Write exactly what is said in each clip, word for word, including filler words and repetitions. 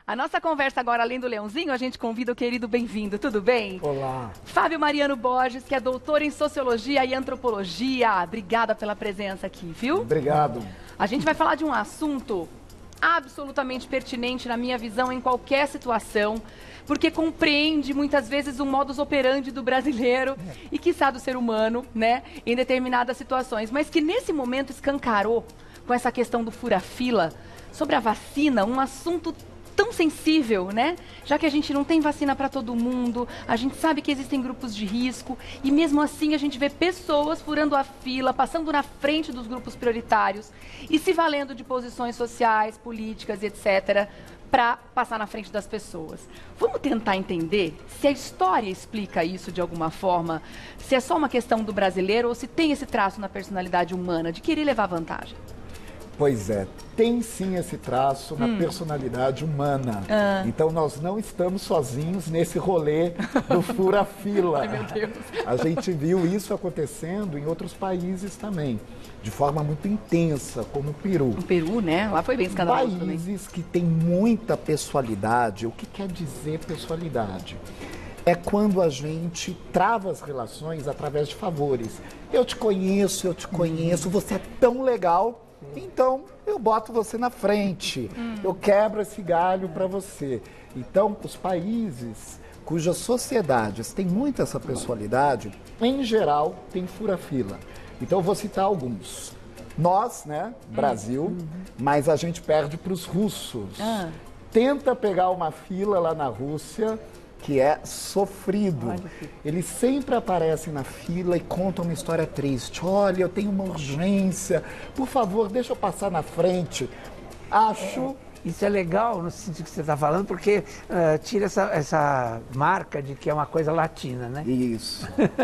A nossa conversa agora, além do Leãozinho, a gente convida o querido bem-vindo, tudo bem? Olá. Fábio Mariano Borges, que é doutor em Sociologia e Antropologia. Obrigada pela presença aqui, viu? Obrigado. A gente vai falar de um assunto absolutamente pertinente, na minha visão, em qualquer situação, porque compreende muitas vezes o modus operandi do brasileiro e, quiçá, do ser humano, né, em determinadas situações, mas que nesse momento escancarou com essa questão do fura-fila sobre a vacina, um assunto tão sensível, né? Já que a gente não tem vacina para todo mundo, a gente sabe que existem grupos de risco e mesmo assim a gente vê pessoas furando a fila, passando na frente dos grupos prioritários e se valendo de posições sociais, políticas, etcétera, para passar na frente das pessoas. Vamos tentar entender se a história explica isso de alguma forma, se é só uma questão do brasileiro ou se tem esse traço na personalidade humana de querer levar vantagem. Pois é, tem sim esse traço na hum. personalidade humana. Ah. Então nós não estamos sozinhos nesse rolê do fura-fila. Ai, meu Deus. A gente viu isso acontecendo em outros países também, de forma muito intensa, como o Peru. O Peru, né? Lá foi bem escandaloso também. Países que têm muita pessoalidade. O que quer dizer pessoalidade? É quando a gente trava as relações através de favores. Eu te conheço, eu te conheço, você é tão legal, então eu boto você na frente, hum. eu quebro esse galho para você. Então, os países cujas sociedades têm muito essa pessoalidade, em geral, tem fura-fila. Então, eu vou citar alguns. Nós, né, Brasil, uhum. mas a gente perde para os russos. Ah. Tenta pegar uma fila lá na Rússia, que é sofrido. Eles sempre aparecem na fila e contam uma história triste. Olha, eu tenho uma urgência, por favor, deixa eu passar na frente. Acho... É, isso é legal no sentido que você está falando, porque uh, tira essa, essa marca de que é uma coisa latina, né? Isso,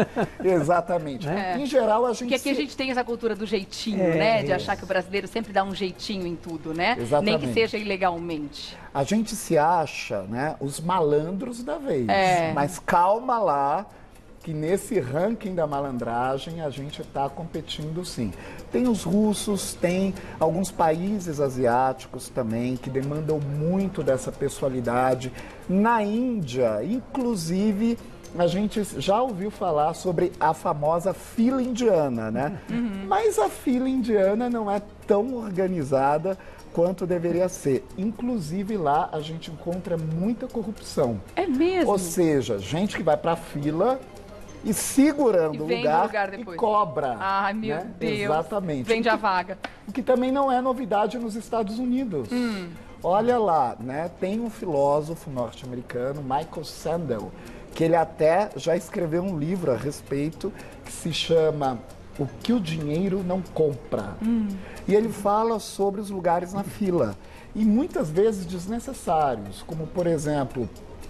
exatamente. É. Em geral, a gente... Porque aqui a gente tem essa cultura do jeitinho, é, né? De isso. achar que o brasileiro sempre dá um jeitinho em tudo, né? Exatamente. Nem que seja ilegalmente. A gente se acha, né, os malandros da vez. É. Mas calma lá, que nesse ranking da malandragem a gente está competindo sim. Tem os russos, tem alguns países asiáticos também que demandam muito dessa pessoalidade. Na Índia, inclusive, a gente já ouviu falar sobre a famosa fila indiana, né? Uhum. Mas a fila indiana não é tão organizada quanto deveria ser. Inclusive lá a gente encontra muita corrupção. É mesmo? Ou seja, gente que vai para a fila e segurando o lugar, lugar e cobra. Ai, meu né? Deus. Exatamente. Vende a vaga. O que também não é novidade nos Estados Unidos. Hum. Olha lá, né? Tem um filósofo norte-americano, Michael Sandel, que ele até já escreveu um livro a respeito que se chama O que o Dinheiro Não Compra. Hum. E ele fala sobre os lugares na fila. E muitas vezes desnecessários, como, por exemplo,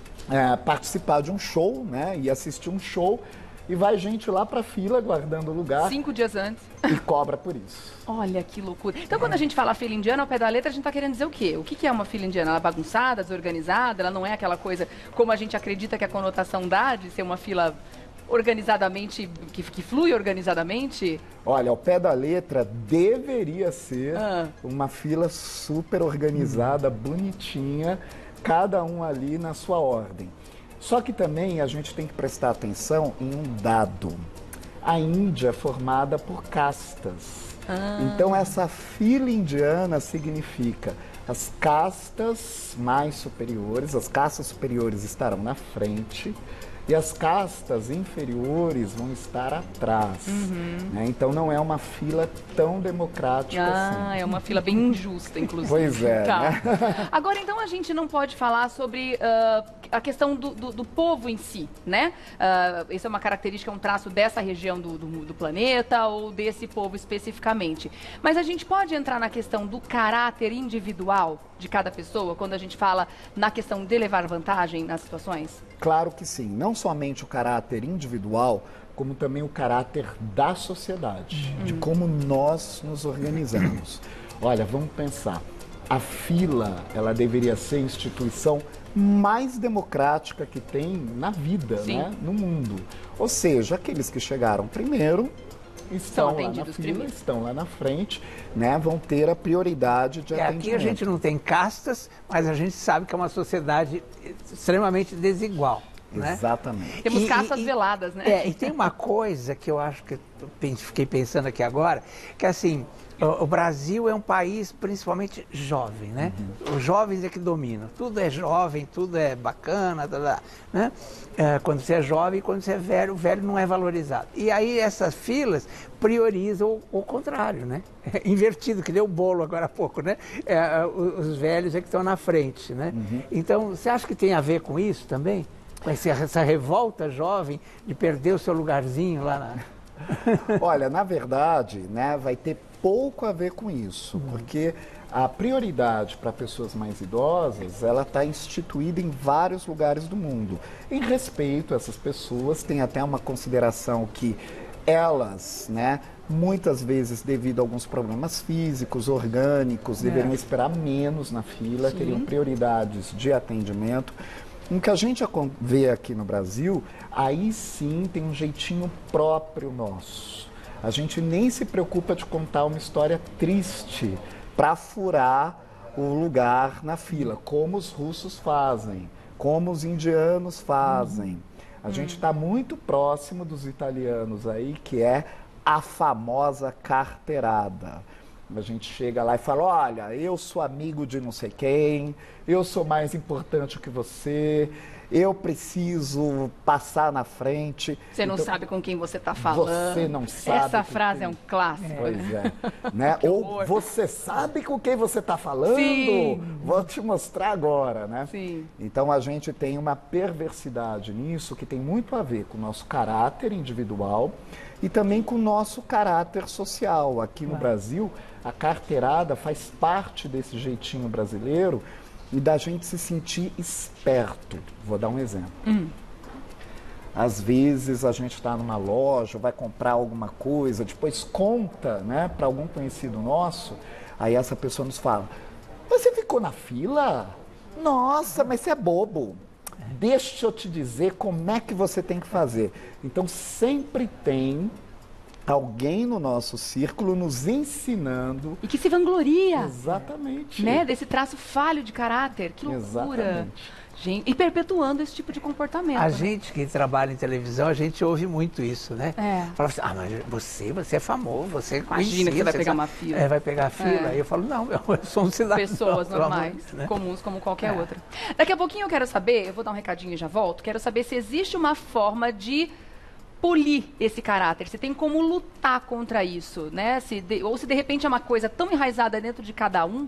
é, participar de um show, né? E assistir um show e vai gente lá para a fila guardando o lugar. Cinco dias antes. E cobra por isso. Olha que loucura. Então, quando a gente fala fila indiana, ao pé da letra, a gente está querendo dizer o quê? O que, que é uma fila indiana? Ela é bagunçada, desorganizada? Ela não é aquela coisa como a gente acredita que a conotação dá de ser uma fila organizadamente, que, que flui organizadamente? Olha, ao pé da letra deveria ser ah. uma fila super organizada, hum. bonitinha, cada um ali na sua ordem. Só que também a gente tem que prestar atenção em um dado. A Índia é formada por castas. Ah. Então essa fila indiana significa as castas mais superiores, as castas superiores estarão na frente e as castas inferiores vão estar atrás. Uhum. Né? Então não é uma fila tão democrática ah, assim. Ah, é uma fila bem injusta, inclusive. Pois é. Tá. Né? Agora, então, a gente não pode falar sobre uh, a questão do, do, do povo em si, né? Uh, isso é uma característica, um traço dessa região do, do, do planeta ou desse povo especificamente. Mas a gente pode entrar na questão do caráter individual de cada pessoa, quando a gente fala na questão de levar vantagem nas situações? Claro que sim. Não somente o caráter individual, como também o caráter da sociedade, hum. de como nós nos organizamos. Olha, vamos pensar. A fila, ela deveria ser a instituição mais democrática que tem na vida, né? No mundo. Ou seja, aqueles que chegaram primeiro estão lá na fila, primeiro. estão lá na frente, né, vão ter a prioridade de é, atendimento. Aqui a gente não tem castas, mas a gente sabe que é uma sociedade extremamente desigual. Né? Exatamente. Temos e, caças e, veladas, né? É, e tem uma coisa que eu acho que eu fiquei pensando aqui agora, que assim, o, o Brasil é um país principalmente jovem, né? Uhum. Os jovens é que dominam. Tudo é jovem, tudo é bacana, tá, tá, né? É, quando você é jovem, quando você é velho, o velho não é valorizado. E aí essas filas priorizam o, o contrário, né? É invertido, que deu o bolo agora há pouco, né? É, os velhos é que estão na frente, né? Uhum. Então, você acha que tem a ver com isso também? Vai ser essa revolta jovem de perder o seu lugarzinho lá na... Olha, na verdade, né, vai ter pouco a ver com isso, uhum. porque a prioridade para pessoas mais idosas, ela está instituída em vários lugares do mundo. Em respeito a essas pessoas, tem até uma consideração que elas, né, muitas vezes devido a alguns problemas físicos, orgânicos, é. deveriam esperar menos na fila, Sim. teriam prioridades de atendimento. O que a gente vê aqui no Brasil, aí sim tem um jeitinho próprio nosso. A gente nem se preocupa de contar uma história triste para furar o lugar na fila, como os russos fazem, como os indianos fazem. A hum. gente está muito próximo dos italianos aí, que é a famosa carteirada. A gente chega lá e fala, olha, eu sou amigo de não sei quem, eu sou mais importante que você, eu preciso passar na frente. Você não então, sabe com quem você está falando. Você não sabe. Essa frase quem... é um clássico. Pois é. né? Ou você sabe com quem você está falando? Sim. Vou te mostrar agora, né? Sim. Então a gente tem uma perversidade nisso que tem muito a ver com o nosso caráter individual e também com o nosso caráter social. Aqui no Brasil, a carteirada faz parte desse jeitinho brasileiro e da gente se sentir esperto. Vou dar um exemplo. Hum. Às vezes a gente está numa loja, vai comprar alguma coisa, depois conta, né, para algum conhecido nosso, aí essa pessoa nos fala, você ficou na fila? Nossa, mas você é bobo. Deixa eu te dizer como é que você tem que fazer. Então sempre tem alguém no nosso círculo nos ensinando. E que se vangloria. Exatamente. Né? Desse traço falho de caráter. Que loucura. Exatamente. Gente, e perpetuando esse tipo de comportamento. A né? gente que trabalha em televisão, a gente ouve muito isso, né? É. Fala assim, ah, mas você, você é famoso, você é Imagina conhecido, que você vai você pegar sabe, uma fila. É, vai pegar a fila. É. Aí eu falo, não, eu sou um cidadão. Pessoas normais, amor, né? comuns como qualquer é. outra. Daqui a pouquinho eu quero saber, eu vou dar um recadinho e já volto, quero saber se existe uma forma de polir esse caráter, se tem como lutar contra isso, né? Se de, ou se de repente é uma coisa tão enraizada dentro de cada um,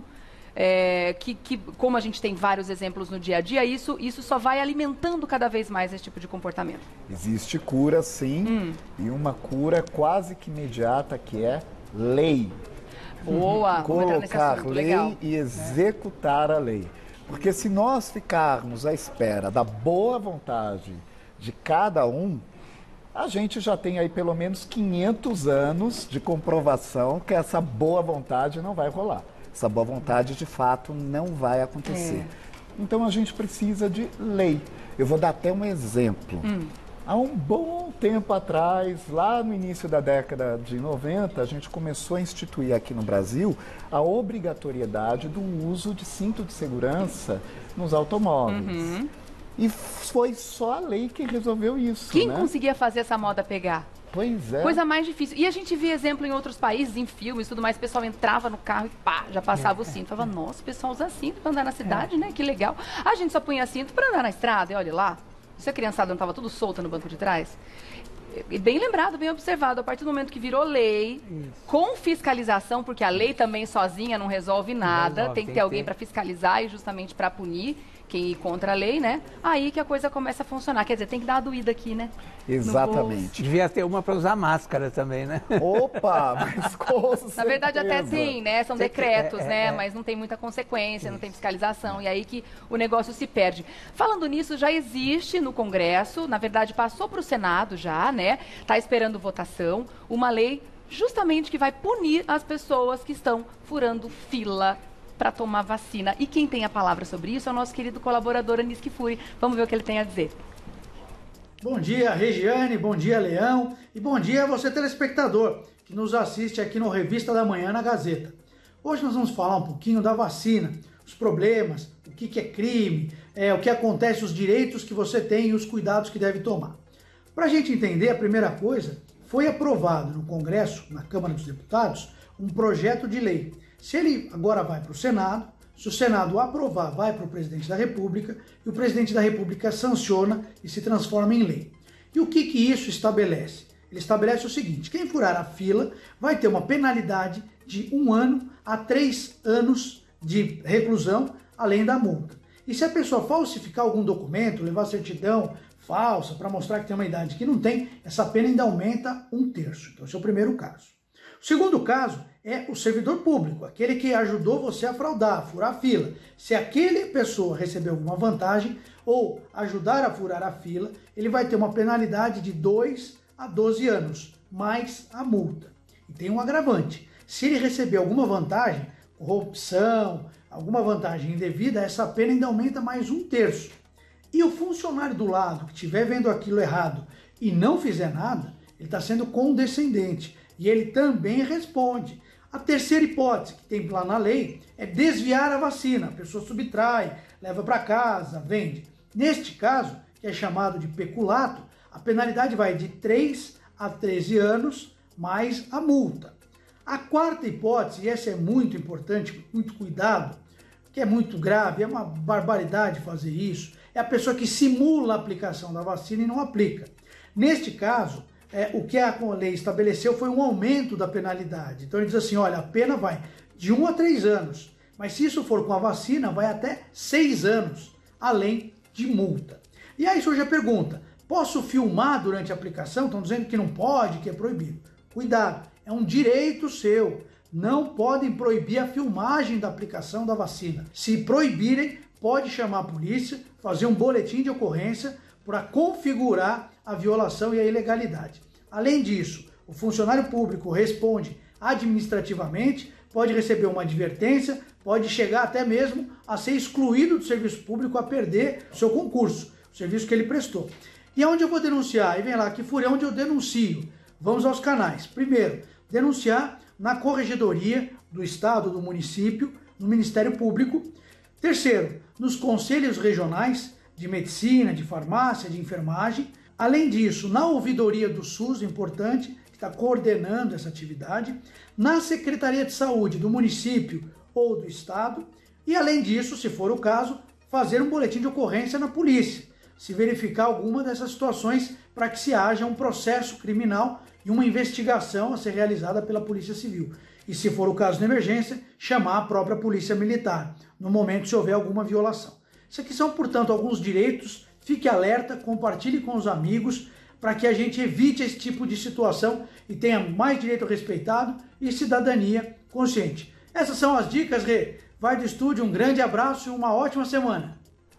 é, que, que como a gente tem vários exemplos no dia a dia, isso, isso só vai alimentando cada vez mais esse tipo de comportamento. Existe cura, sim, hum. e uma cura quase que imediata, que é lei. Boa! Colocar assunto, lei legal. e executar a lei. Porque se nós ficarmos à espera da boa vontade de cada um, a gente já tem aí pelo menos quinhentos anos de comprovação que essa boa vontade não vai rolar. Essa boa vontade, de fato, não vai acontecer. É. Então, a gente precisa de lei. Eu vou dar até um exemplo. Hum. Há um bom tempo atrás, lá no início da década de noventa, a gente começou a instituir aqui no Brasil a obrigatoriedade do uso de cinto de segurança nos automóveis. Uhum. E foi só a lei que resolveu isso. Quem né? conseguia fazer essa moda pegar? Pois é. Coisa mais difícil. E a gente via exemplo em outros países, em filmes e tudo mais, o pessoal entrava no carro e pá, já passava é, o cinto. Falava, nossa, o pessoal usa cinto para andar na cidade, é. né? Que legal. A gente só punha cinto para andar na estrada, e olha lá, se a criançada não estava tudo solta no banco de trás. E bem lembrado, bem observado, a partir do momento que virou lei, Isso. com fiscalização, porque a lei também sozinha não resolve nada, não resolve, tem que ter tem alguém para fiscalizar e justamente para punir quem ir contra a lei, né? Aí que a coisa começa a funcionar. Quer dizer, tem que dar uma doída aqui, né? Exatamente. Devia ter uma para usar máscara também, né? Opa, mas com Na verdade até tem, né? São tem decretos, que, é, né? É, mas não tem muita consequência, Isso. não tem fiscalização. E aí que o negócio se perde. Falando nisso, já existe no Congresso, na verdade passou para o Senado já, né? Está esperando votação, uma lei justamente que vai punir as pessoas que estão furando fila para tomar vacina. E quem tem a palavra sobre isso é o nosso querido colaborador Anis Kifuri. Vamos ver o que ele tem a dizer. Bom dia, Regiane, bom dia, Leão, e bom dia a você, telespectador. que nos assiste aqui no Revista da Manhã na Gazeta. Hoje nós vamos falar um pouquinho da vacina, os problemas, o que, que é crime, é, o que acontece, os direitos que você tem e os cuidados que deve tomar. Para a gente entender, a primeira coisa, foi aprovado no Congresso, na Câmara dos Deputados, um projeto de lei. Se ele agora vai para o Senado, se o Senado aprovar, vai para o Presidente da República, e o Presidente da República sanciona e se transforma em lei. E o que, que isso estabelece? Ele estabelece o seguinte: quem furar a fila vai ter uma penalidade de um ano a três anos de reclusão, além da multa. E se a pessoa falsificar algum documento, levar certidão falsa para mostrar que tem uma idade que não tem, essa pena ainda aumenta um terço. Então esse é o primeiro caso. O segundo caso é o servidor público, aquele que ajudou você a fraudar, a furar a fila. Se aquele pessoa receber alguma vantagem ou ajudar a furar a fila, ele vai ter uma penalidade de dois a doze anos, mais a multa. E tem um agravante: se ele receber alguma vantagem, corrupção, alguma vantagem indevida, essa pena ainda aumenta mais um terço. E o funcionário do lado que estiver vendo aquilo errado e não fizer nada, ele está sendo condescendente e ele também responde. A terceira hipótese que tem lá na lei é desviar a vacina. A pessoa subtrai, leva para casa, vende. Neste caso, que é chamado de peculato, a penalidade vai de três a treze anos, mais a multa. A quarta hipótese, e essa é muito importante, muito cuidado, que é muito grave, é uma barbaridade fazer isso, é a pessoa que simula a aplicação da vacina e não aplica. Neste caso, é, o que a lei estabeleceu foi um aumento da penalidade. Então ele diz assim, olha, a pena vai de um a três anos, mas se isso for com a vacina, vai até seis anos, além de multa. E aí surge a pergunta: posso filmar durante a aplicação? Estão dizendo que não pode, que é proibido. Cuidado, é um direito seu. Não podem proibir a filmagem da aplicação da vacina. Se proibirem, pode chamar a polícia, fazer um boletim de ocorrência para configurar a violação e a ilegalidade. Além disso, o funcionário público responde administrativamente, pode receber uma advertência, pode chegar até mesmo a ser excluído do serviço público, a perder o seu concurso, o serviço que ele prestou. E aonde eu vou denunciar? Aí vem lá, que fura, onde eu denuncio. Vamos aos canais. Primeiro, denunciar na Corregedoria do Estado, do município, no Ministério Público. Terceiro, nos conselhos regionais de medicina, de farmácia, de enfermagem. Além disso, na ouvidoria do SUS, importante, que está coordenando essa atividade, na Secretaria de Saúde do município ou do estado. E além disso, se for o caso, fazer um boletim de ocorrência na polícia, se verificar alguma dessas situações, para que se haja um processo criminal e uma investigação a ser realizada pela Polícia Civil. E se for o caso de emergência, chamar a própria Polícia Militar, no momento se houver alguma violação. Isso aqui são, portanto, alguns direitos. Fique alerta, compartilhe com os amigos, para que a gente evite esse tipo de situação e tenha mais direito respeitado e cidadania consciente. Essas são as dicas, Rê. Vai do estúdio, um grande abraço e uma ótima semana.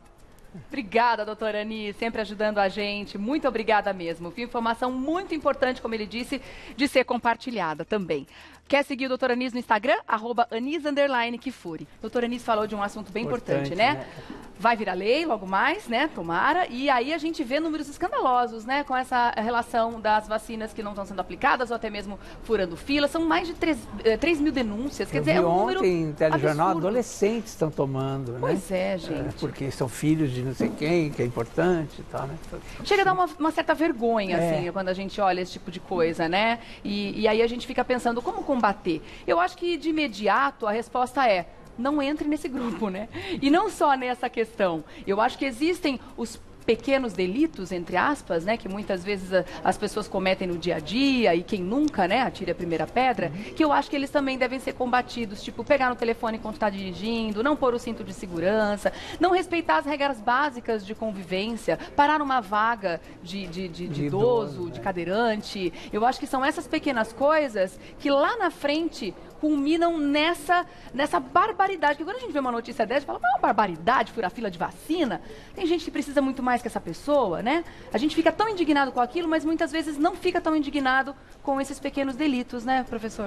Obrigada, doutora Ani, sempre ajudando a gente. Muito obrigada mesmo. Informação muito importante, como ele disse, de ser compartilhada também. Quer seguir o doutor Anis no Instagram? Arroba Anis underline Kifuri. Doutor Anis falou de um assunto bem importante, importante né? né? Vai virar lei logo mais, né? Tomara. E aí a gente vê números escandalosos, né? Com essa relação das vacinas que não estão sendo aplicadas ou até mesmo furando fila. São mais de três mil denúncias. Quer Eu dizer, vi é um ontem número em telejornal, absurdo. Adolescentes estão tomando, pois né? é, gente. É, porque são filhos de não sei quem, que é importante e tal, né? Chega a dar uma, uma certa vergonha, É. assim, quando a gente olha esse tipo de coisa, né? E, e aí a gente fica pensando, como combater? Eu acho que, de imediato, a resposta é: não entre nesse grupo, né? E não só nessa questão. Eu acho que existem os pequenos delitos, entre aspas, né, que muitas vezes a, as pessoas cometem no dia a dia, e quem nunca, né, atire a primeira pedra, que eu acho que eles também devem ser combatidos, tipo, pegar no telefone enquanto está dirigindo, não pôr o cinto de segurança, não respeitar as regras básicas de convivência, parar numa vaga de, de, de, de, de idoso, idoso, de cadeirante. Eu acho que são essas pequenas coisas que lá na frente culminam nessa, nessa barbaridade. Porque quando a gente vê uma notícia dessa, fala, mas é uma barbaridade, furar fila de vacina. Tem gente que precisa muito mais que essa pessoa, né? A gente fica tão indignado com aquilo, mas muitas vezes não fica tão indignado com esses pequenos delitos, né, professor?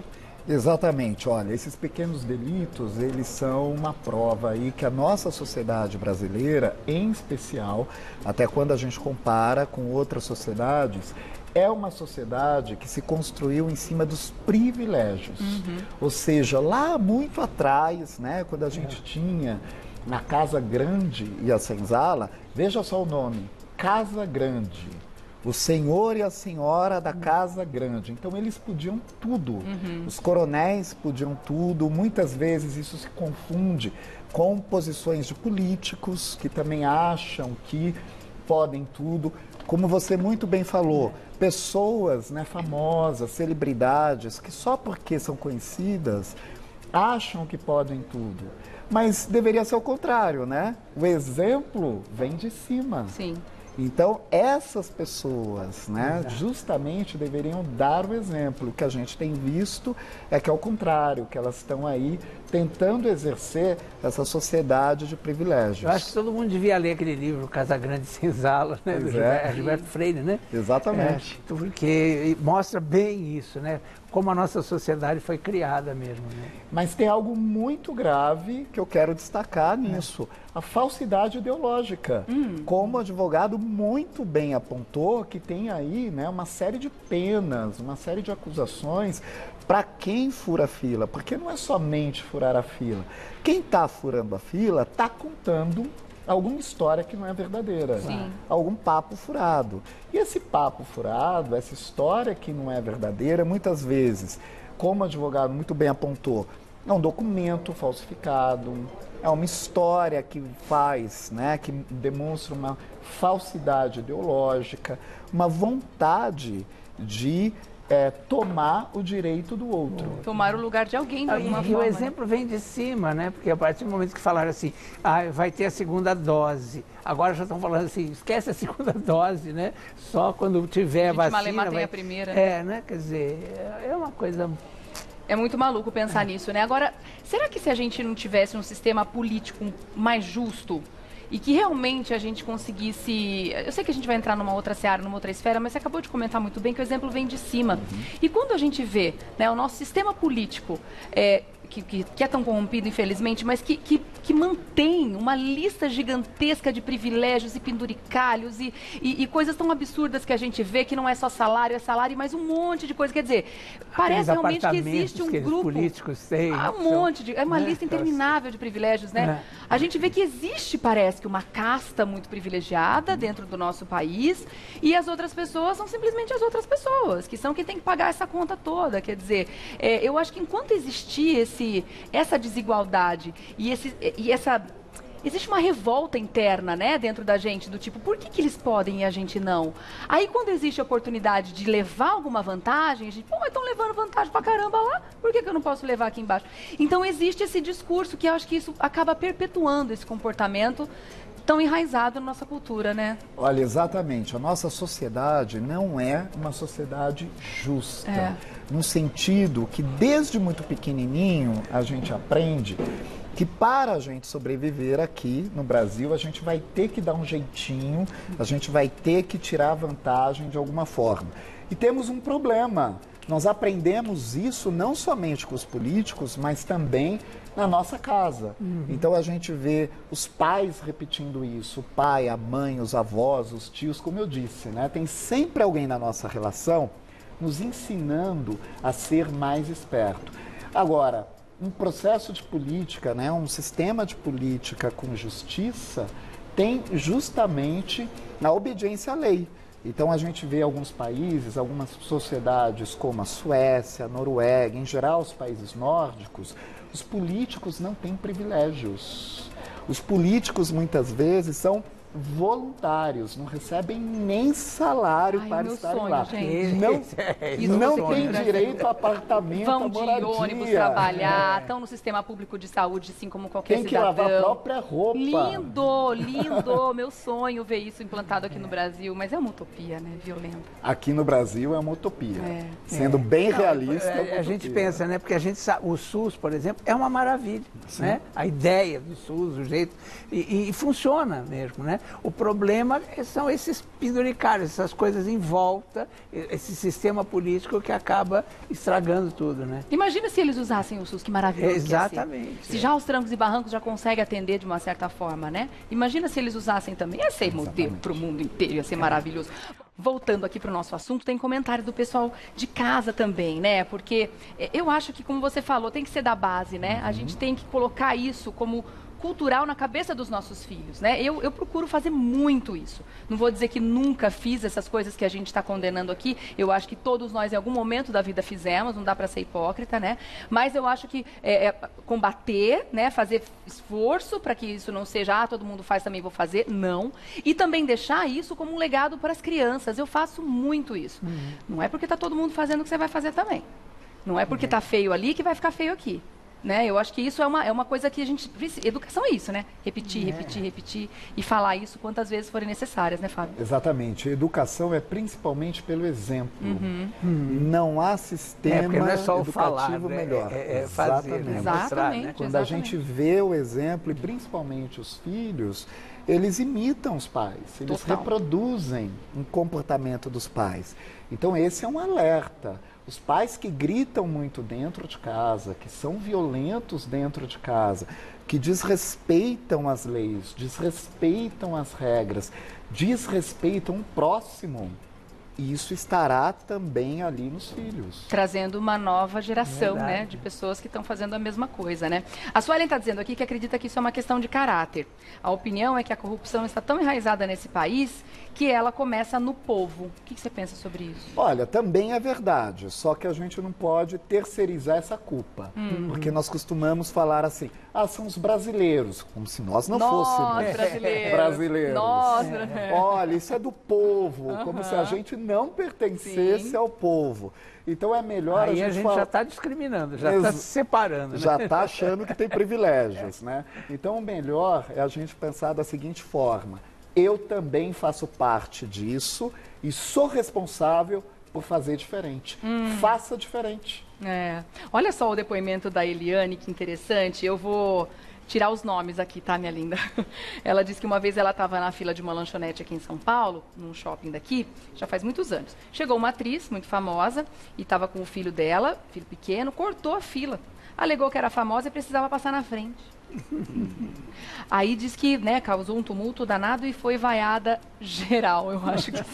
Exatamente. Olha, esses pequenos delitos, eles são uma prova aí que a nossa sociedade brasileira, em especial, até quando a gente compara com outras sociedades, é uma sociedade que se construiu em cima dos privilégios. Uhum. Ou seja, lá muito atrás, né, quando a gente é. tinha na Casa Grande e a Senzala, veja só o nome, Casa Grande. O senhor e a senhora da Casa Grande. Então, eles podiam tudo. Uhum. Os coronéis podiam tudo. Muitas vezes isso se confunde com posições de políticos que também acham que podem tudo. Como você muito bem falou, pessoas, né, famosas, celebridades, que só porque são conhecidas acham que podem tudo. Mas deveria ser o contrário, né? O exemplo vem de cima. Sim. Então, essas pessoas, né, justamente deveriam dar o exemplo. O que a gente tem visto é que, ao contrário, que elas estão aí tentando exercer essa sociedade de privilégios. Eu acho que todo mundo devia ler aquele livro, Casa Grande e Senzala, né, do é. Gilberto Freire, né? Exatamente. É, porque mostra bem isso, né? Como a nossa sociedade foi criada mesmo. Né? Mas tem algo muito grave que eu quero destacar nisso. É. A falsidade ideológica. Hum. Como o advogado muito bem apontou, que tem aí, né, uma série de penas, uma série de acusações para quem fura a fila. Porque não é somente furar a fila. Quem está furando a fila está contando alguma história que não é verdadeira, Sim. algum papo furado. E esse papo furado, essa história que não é verdadeira, muitas vezes, como o advogado muito bem apontou, é um documento falsificado, é uma história que faz, né, que demonstra uma falsidade ideológica, uma vontade de É, tomar o direito do outro. Tomar o lugar de alguém, de alguma e, forma. E o exemplo vem de cima, né? Porque a partir do momento que falaram assim, ah, vai ter a segunda dose, agora já estão falando assim, esquece a segunda dose, né? Só quando tiver a vacina... Malemar tem vai... a primeira. É, né? Quer dizer, é uma coisa... É muito maluco pensar nisso, né? Agora, será que se a gente não tivesse um sistema político mais justo e que realmente a gente conseguisse... Eu sei que a gente vai entrar numa outra seara, numa outra esfera, mas você acabou de comentar muito bem que o exemplo vem de cima. Uhum. E quando a gente vê, né, o nosso sistema político... É, Que, que, que é tão corrompido, infelizmente, mas que, que, que mantém uma lista gigantesca de privilégios e penduricalhos e, e, e coisas tão absurdas que a gente vê, que não é só salário, é salário, mas um monte de coisa. Quer dizer, parece realmente que existe um que grupo... políticos têm. Ah, um monte de... É uma né? lista interminável de privilégios, né? É. A gente vê que existe, parece que, uma casta muito privilegiada dentro do nosso país e as outras pessoas são simplesmente as outras pessoas, que são quem tem que pagar essa conta toda. Quer dizer, é, eu acho que enquanto existir esse essa desigualdade e, esse, e essa... Existe uma revolta interna, né, dentro da gente, do tipo, por que que eles podem e a gente não? Aí, quando existe a oportunidade de levar alguma vantagem, a gente, pô, mas estão levando vantagem pra caramba lá, por que que eu não posso levar aqui embaixo? Então, existe esse discurso que eu acho que isso acaba perpetuando esse comportamento tão enraizado na nossa cultura, né? Olha, exatamente. A nossa sociedade não é uma sociedade justa. É. No sentido que, desde muito pequenininho, a gente aprende que para a gente sobreviver aqui no Brasil, a gente vai ter que dar um jeitinho, a gente vai ter que tirar vantagem de alguma forma. E temos um problema. Nós aprendemos isso não somente com os políticos, mas também na nossa casa. Uhum. Então a gente vê os pais repetindo isso, o pai, a mãe, os avós, os tios, como eu disse, né? Tem sempre alguém na nossa relação nos ensinando a ser mais esperto. Agora, um processo de política, né, um sistema de política com justiça, tem justamente a obediência à lei. Então, a gente vê alguns países, algumas sociedades como a Suécia, a Noruega, em geral os países nórdicos, os políticos não têm privilégios. Os políticos, muitas vezes, são voluntários, não recebem nem salário Ai, para estarem sonho, lá. Gente. Não, Isso não sonho, tem né? direito a apartamento, Vão a moradia. de ônibus trabalhar, estão é. no sistema público de saúde, assim como qualquer tem cidadão. Tem que lavar a própria roupa. Lindo, lindo. Meu sonho ver isso implantado aqui no Brasil, mas é uma utopia, né? Violenta. Aqui no Brasil é uma utopia. É. Sendo é. bem Não, realista, é, é a gente pensa, né? Porque a gente sabe, o SUS, por exemplo, é uma maravilha, né? A ideia do SUS, o jeito, e, e funciona mesmo, né? O problema são esses penduricários, essas coisas em volta, esse sistema político que acaba estragando tudo, né? Imagina se eles usassem o SUS, que maravilhoso. Exatamente. Se já os trancos e barrancos já conseguem atender de uma certa forma, né? Imagina se eles usassem também. Ia ser modelo para o mundo inteiro, ia ser maravilhoso. Voltando aqui para o nosso assunto, tem comentário do pessoal de casa também, né? Porque eu acho que, como você falou, tem que ser da base, né? A gente tem que colocar isso como cultural na cabeça dos nossos filhos, né? Eu, eu procuro fazer muito isso. Não vou dizer que nunca fiz essas coisas que a gente está condenando aqui. Eu acho que todos nós, em algum momento da vida, fizemos. Não dá para ser hipócrita, né? Mas eu acho que é, é, combater, né? Fazer esforço para que isso não seja, ah, todo mundo faz, também vou fazer. Não. E também deixar isso como um legado para as crianças. Eu faço muito isso. Uhum. Não é porque está todo mundo fazendo que você vai fazer também. Não é porque está feio ali que vai ficar feio aqui. Né? Eu acho que isso é uma, é uma coisa que a gente precisa. Educação é isso, né? Repetir, é. repetir, repetir e falar isso quantas vezes forem necessárias, né, Fábio? Exatamente. Educação é principalmente pelo exemplo. Uhum. Hum. Não há sistema é, não é só educativo falar, melhor. É, é fazer, exatamente. Né? Exatamente, Mostrar, né? Quando exatamente. a gente vê o exemplo, e principalmente os filhos, eles imitam os pais, eles Total. reproduzem um comportamento dos pais. Então esse é um alerta. Os pais que gritam muito dentro de casa, que são violentos dentro de casa, que desrespeitam as leis, desrespeitam as regras, desrespeitam o próximo, isso estará também ali nos filhos. Trazendo uma nova geração, né, de pessoas que estão fazendo a mesma coisa, né? A Suelen está dizendo aqui que acredita que isso é uma questão de caráter. A opinião é que a corrupção está tão enraizada nesse país que ela começa no povo. O que você pensa sobre isso? Olha, também é verdade, só que a gente não pode terceirizar essa culpa. Uhum. Porque nós costumamos falar assim, ah, são os brasileiros, como se nós não nós, fôssemos brasileiros. brasileiros. Nós, é. Olha, isso é do povo, uhum. como se a gente não pertencesse Sim. ao povo. Então é melhor Aí a gente a gente fala... já está discriminando, já está se separando. Né? Já está achando que tem privilégios, né? Então o melhor é a gente pensar da seguinte forma, eu também faço parte disso e sou responsável por fazer diferente. Hum. Faça diferente. É. Olha só o depoimento da Eliane, que interessante. Eu vou tirar os nomes aqui, tá, minha linda? Ela disse que uma vez ela estava na fila de uma lanchonete aqui em São Paulo, num shopping daqui, já faz muitos anos. Chegou uma atriz muito famosa e estava com o filho dela, filho pequeno, cortou a fila. Alegou que era famosa e precisava passar na frente. Aí diz que, né, causou um tumulto danado e foi vaiada geral. Eu acho que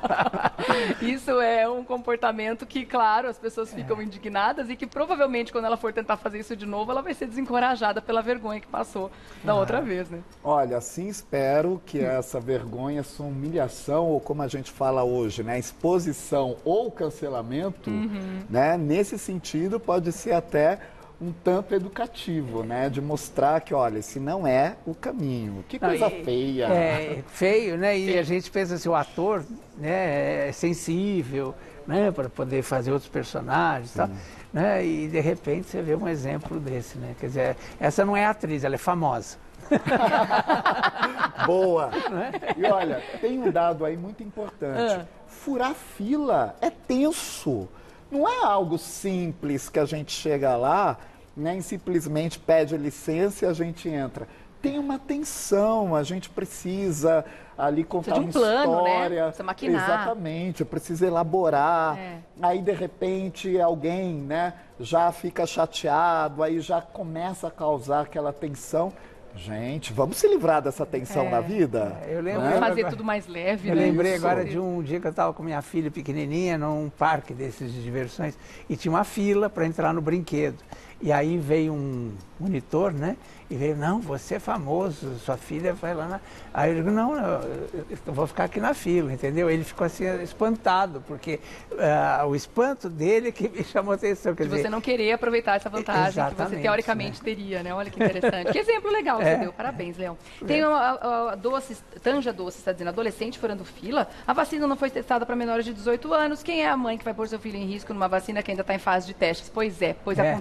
isso é um comportamento que, claro, as pessoas ficam é. indignadas e que provavelmente quando ela for tentar fazer isso de novo, ela vai ser desencorajada pela vergonha que passou da ah. outra vez, né? Olha, assim espero que essa vergonha, essa humilhação, ou como a gente fala hoje, né, exposição ou cancelamento, uhum. né, nesse sentido pode ser até um tanto educativo, né? De mostrar que, olha, esse não é o caminho. Que coisa não, e, feia. É feio, né? E a gente pensa assim, o ator, né, é sensível, né? Para poder fazer outros personagens e tal. Né? E, de repente, você vê um exemplo desse, né? Quer dizer, essa não é atriz, ela é famosa. Boa! E olha, tem um dado aí muito importante. Ah. Furar fila é tenso. Não é algo simples que a gente chega lá, nem simplesmente pede licença e a gente entra. Tem uma tensão, a gente precisa ali contar um uma plano, história. Né? Precisa maquinar. Exatamente, precisa elaborar. É. Aí, de repente, alguém, né, já fica chateado, aí já começa a causar aquela tensão. Gente, vamos se livrar dessa tensão é, na vida? É, eu lembro né? Fazer tudo mais leve, Eu né? lembrei Isso. agora de um dia que eu estava com minha filha pequenininha num parque desses de diversões e tinha uma fila para entrar no brinquedo. E aí veio um monitor, né? E veio, não, você é famoso, sua filha vai lá na... Aí eu digo, não, eu, eu vou ficar aqui na fila, entendeu? Ele ficou assim, espantado, porque uh, o espanto dele que me chamou a atenção. Quer de dizer, você não querer aproveitar essa vantagem Exatamente, que você teoricamente né? teria, né? Olha que interessante. Que exemplo legal que é. você deu, parabéns, Leão. Tem uma a, a Doces, Tanja Doce, está dizendo, adolescente furando fila, a vacina não foi testada para menores de dezoito anos, quem é a mãe que vai pôr seu filho em risco numa vacina que ainda está em fase de testes? Pois é, pois é, aconteceu, pois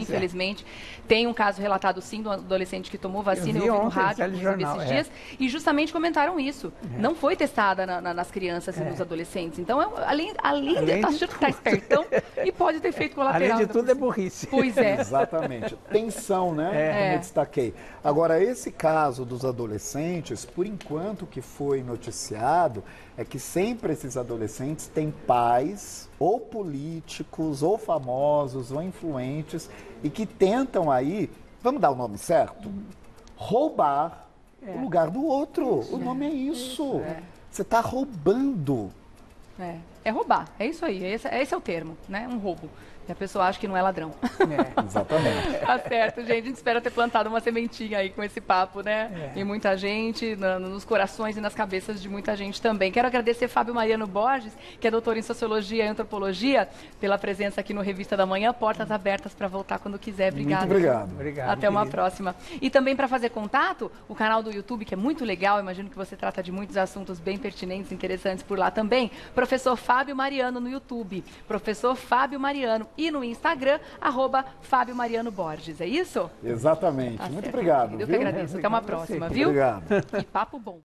infelizmente. Tem um caso relatado, sim, de um adolescente que tomou vacina, eu, eu ouvi no rádio, inclusive, esses é. dias, e justamente comentaram isso. É. Não foi testada na, na, nas crianças é. e nos adolescentes. Então, é, além, além, além de estar achando que está espertão, e pode ter feito colateral. Além de tudo, é burrice. Pois é. Exatamente. Tensão, né? É. Como eu destaquei. Agora, esse caso dos adolescentes, por enquanto que foi noticiado, é que sempre esses adolescentes têm pais, ou políticos, ou famosos, ou influentes, e que tentam aí, vamos dar o nome certo? Roubar é. o lugar do outro. Isso, o nome é, é isso. isso é. Você está roubando. É. é roubar, é isso aí, esse, esse é o termo, né? Um roubo. E a pessoa acha que não é ladrão. É, exatamente. Tá certo, gente. A gente espera ter plantado uma sementinha aí com esse papo, né? É. Em muita gente, na, nos corações e nas cabeças de muita gente também. Quero agradecer Fábio Mariano Borges, que é doutor em Sociologia e Antropologia, pela presença aqui no Revista da Manhã. Portas abertas para voltar quando quiser. Obrigado. Muito obrigado. obrigado Até uma próxima. E também para fazer contato, o canal do YouTube, que é muito legal. Imagino que você trata de muitos assuntos bem pertinentes, interessantes por lá também. Professor Fábio Mariano no YouTube. Professor Fábio Mariano. E no Instagram, arroba Fábio Mariano Borges. É isso? Exatamente. Tá Muito certo. obrigado. Eu viu? que agradeço. Até uma próxima, viu? Obrigado. E papo bom.